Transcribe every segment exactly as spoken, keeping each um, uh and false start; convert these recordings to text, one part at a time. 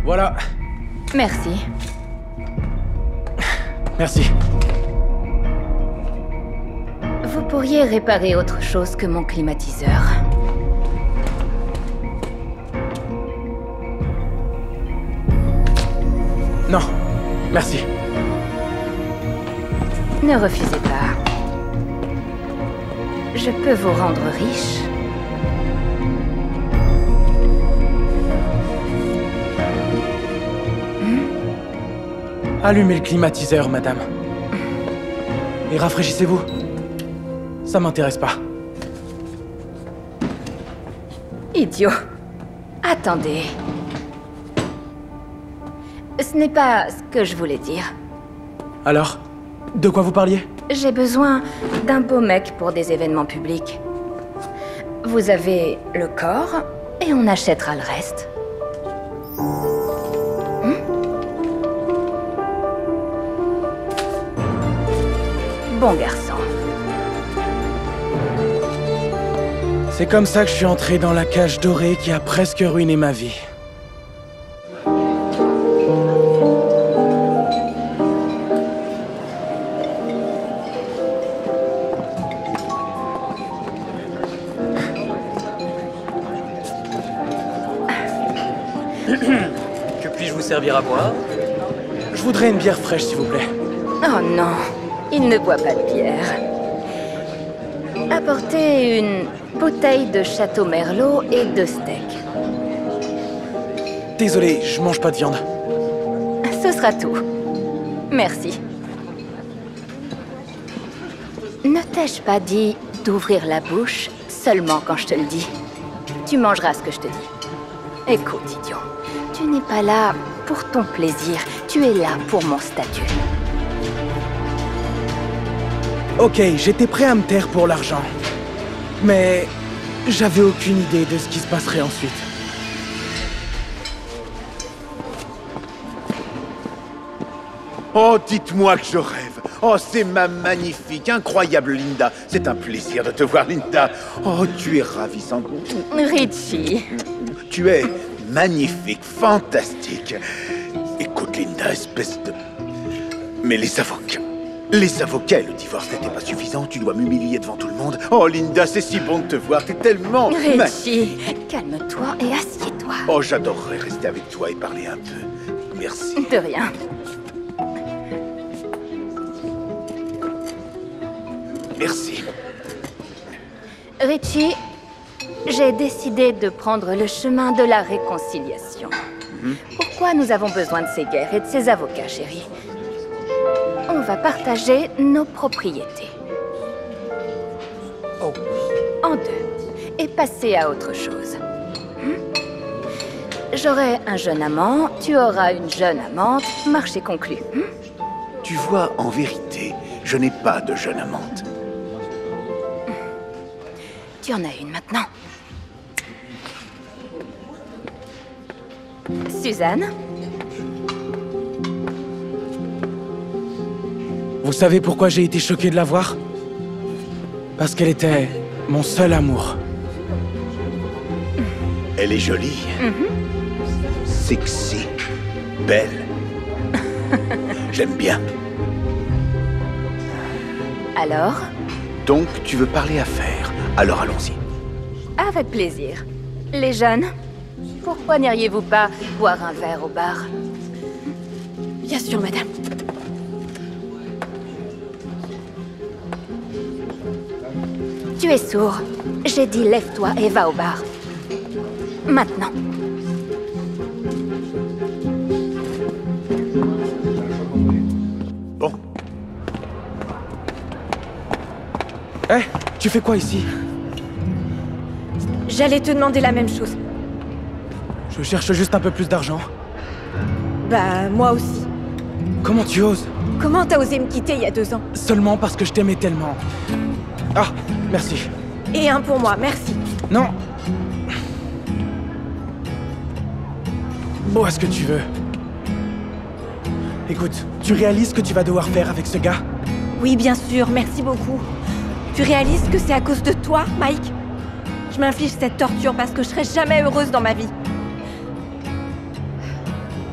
Voilà. Merci. Merci. Vous pourriez réparer autre chose que mon climatiseur. Non, merci. Ne refusez pas. Je peux vous rendre riche. Allumez le climatiseur, madame. Et rafraîchissez-vous. Ça m'intéresse pas. Idiot. Attendez. Ce n'est pas ce que je voulais dire. Alors, de quoi vous parliez? J'ai besoin d'un beau mec pour des événements publics. Vous avez le corps, et on achètera le reste. Hmm? Bon garçon. C'est comme ça que je suis entré dans la cage dorée qui a presque ruiné ma vie. Que puis-je vous servir à boire? Je voudrais une bière fraîche, s'il vous plaît. Oh non, il ne boit pas de bière. Apportez une bouteille de Château Merlot et deux steaks. Désolé, je mange pas de viande. Ce sera tout. Merci. Ne t'ai-je pas dit d'ouvrir la bouche seulement quand je te le dis? Tu mangeras ce que je te dis. Écoute, idiot. Tu n'es pas là pour ton plaisir. Tu es là pour mon statut. Ok, j'étais prêt à me taire pour l'argent. Mais j'avais aucune idée de ce qui se passerait ensuite. Oh, dites-moi que je rêve. Oh, c'est ma magnifique, incroyable Linda. C'est un plaisir de te voir, Linda. Oh, tu es ravissante. Richie. Tu es magnifique, fantastique. Écoute, Linda, espèce de... Mais les avocats... Les avocats, le divorce n'était pas suffisant. Tu dois m'humilier devant tout le monde. Oh, Linda, c'est si bon de te voir. T'es tellement... Richie, calme-toi et assieds-toi. Oh, j'adorerais rester avec toi et parler un peu. Merci. De rien. Merci. Richie, j'ai décidé de prendre le chemin de la réconciliation. Mm-hmm. Pourquoi nous avons besoin de ces guerres et de ces avocats, chérie? On va partager nos propriétés. Oh. En deux. Et passer à autre chose. Hmm? J'aurai un jeune amant, tu auras une jeune amante, marché conclu. Hmm? Tu vois, en vérité, je n'ai pas de jeune amante. Tu en as une maintenant. Suzanne? Vous savez pourquoi j'ai été choqué de la voir? Parce qu'elle était mon seul amour. Elle est jolie. Mm-hmm. Sexy. Belle. J'aime bien. Alors? Donc, tu veux parler affaires. Alors allons-y. Avec plaisir. Les jeunes, pourquoi n'iriez-vous pas boire un verre au bar? Bien sûr, madame. Tu es sourd. J'ai dit lève-toi et va au bar. Maintenant. Bon. Eh, hey, tu fais quoi ici? J'allais te demander la même chose. Je cherche juste un peu plus d'argent. Bah, moi aussi. Comment tu oses? Comment t'as osé me quitter il y a deux ans? Seulement parce que je t'aimais tellement. Ah, merci. Et un pour moi, merci. Non. Bois ce que tu veux. Écoute, tu réalises ce que tu vas devoir faire avec ce gars? Oui, bien sûr, merci beaucoup. Tu réalises que c'est à cause de toi, Mike? Je m'inflige cette torture parce que je serai jamais heureuse dans ma vie.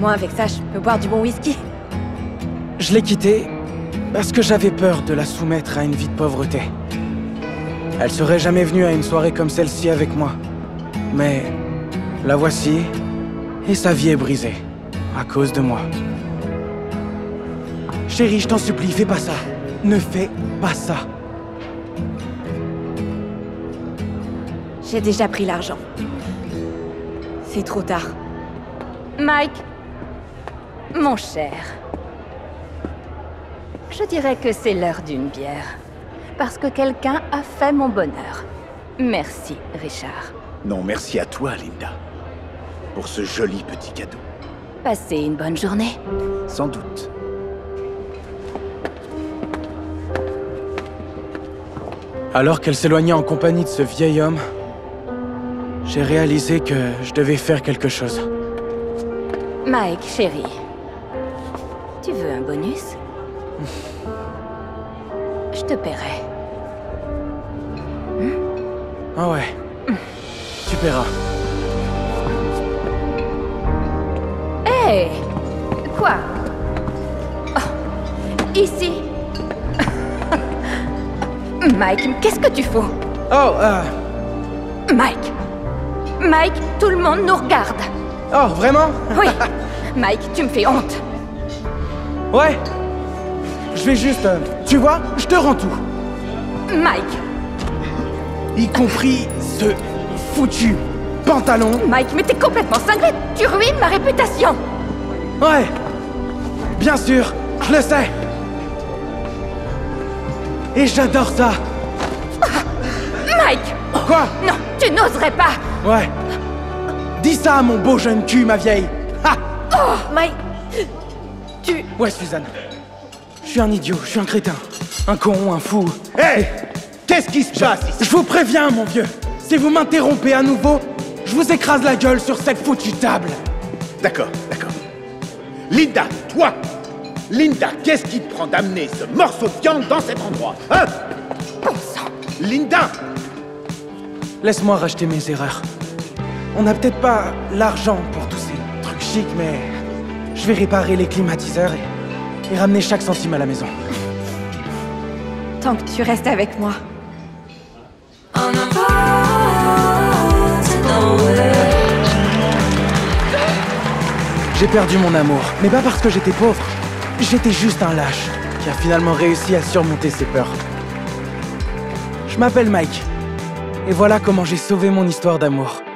moins avec ça, je peux boire du bon whisky. Je l'ai quittée parce que j'avais peur de la soumettre à une vie de pauvreté. Elle serait jamais venue à une soirée comme celle-ci avec moi. Mais la voici, et sa vie est brisée, à cause de moi. Chérie, je t'en supplie, fais pas ça. Ne fais pas ça. J'ai déjà pris l'argent. C'est trop tard. Mike, mon cher, je dirais que c'est l'heure d'une bière. Parce que quelqu'un a fait mon bonheur. Merci, Richard. Non, merci à toi, Linda. Pour ce joli petit cadeau. Passez une bonne journée. Sans doute. Alors qu'elle s'éloignait en compagnie de ce vieil homme, j'ai réalisé que je devais faire quelque chose. Mike, chérie, tu veux un bonus? Je te paierai. Ah ouais. Tu paieras. Hé! Hey! Quoi? Oh, ici? Mike, qu'est-ce que tu fous? Oh, euh... Mike! Mike, tout le monde nous regarde! Oh, vraiment? Oui! Mike, tu me fais honte! Ouais. Je vais juste... euh, tu vois, je te rends tout. Mike! Y compris ce foutu pantalon. Mike, mais t'es complètement cinglé! Tu ruines ma réputation! Ouais. Bien sûr, je le sais. Et j'adore ça. Mike! Quoi? Non, tu n'oserais pas! Ouais. Dis ça à mon beau jeune cul, ma vieille. Ha! Oh, Mike! Tu... Ouais, Suzanne. Je suis un idiot, je suis un crétin. Un con, un fou. Hé hey! Qu'est-ce qui se passe ici? Je vous préviens, mon vieux. Si vous m'interrompez à nouveau, je vous écrase la gueule sur cette foutue table. D'accord, d'accord. Linda, toi! Linda, qu'est-ce qui te prend d'amener ce morceau de viande dans cet endroit, hein? Bon sang! Linda! Laisse-moi racheter mes erreurs. On n'a peut-être pas l'argent pour tous ces trucs chics, mais je vais réparer les climatiseurs et, et ramener chaque centime à la maison. Tant que tu restes avec moi. J'ai perdu mon amour, mais pas parce que j'étais pauvre. J'étais juste un lâche qui a finalement réussi à surmonter ses peurs. Je m'appelle Mike, et voilà comment j'ai sauvé mon histoire d'amour.